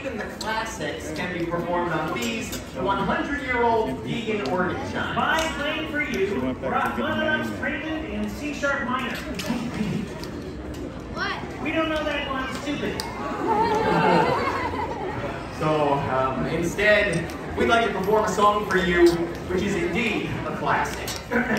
even the classics can be performed on these 100-year-old vegan organ chimes. My playing for you, Rachmaninoff's Prelude in C-sharp minor. What? We don't know that one, stupid. So, instead, we'd like to perform a song for you, which is indeed a classic.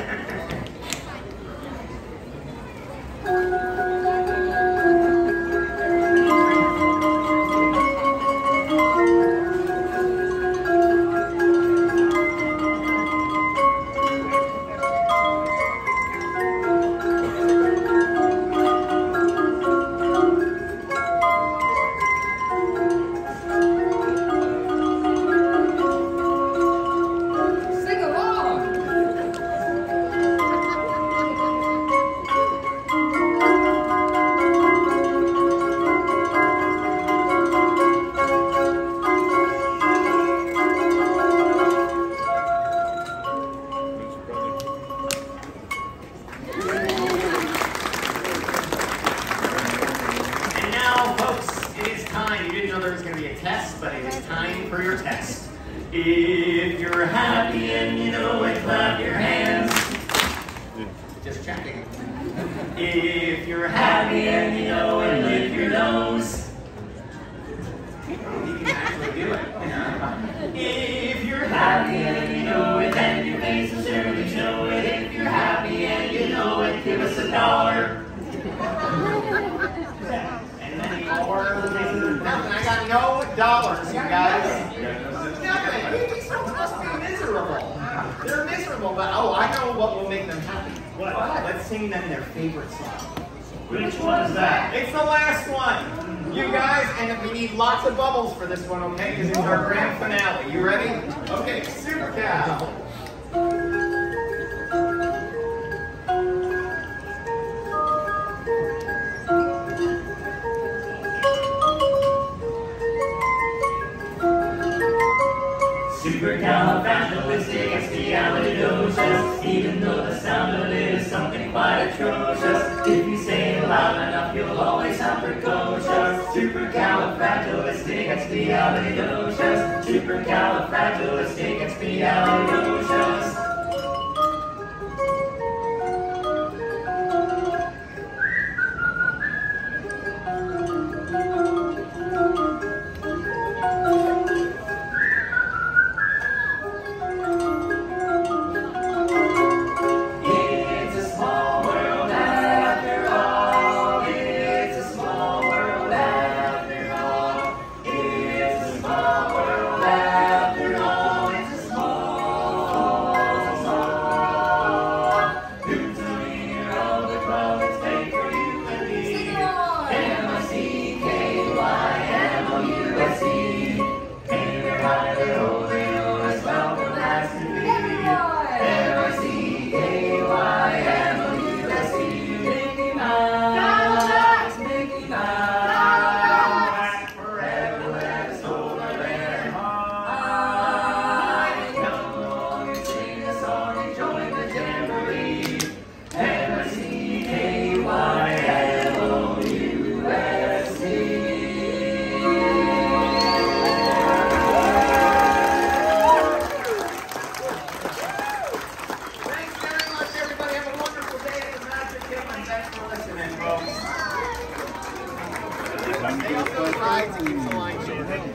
If you're happy and you know it, clap your hands. Just checking. If you're happy and you know it, lift your nose. You can actually do it. If you're happy and you know it, then your face will surely show it. If you're happy and you know it, give us $1. And then more. Nothing. I got no dollars, you guys. These folks must be miserable. They're miserable, but oh, I know what will make them happy. What? Let's sing them their favorite song. Which one is that? It's the last one. You guys, and we need lots of bubbles for this one, okay? Because it's our grand finale. You ready? Okay, Super Cow. Supercalifragilisticexpialidocious. Even though the sound of it is something quite atrocious, if you say it loud enough, you'll always sound precocious. Supercalifragilisticexpialidocious. Supercalifragilisticexpialidocious. They also ride to keep the line short.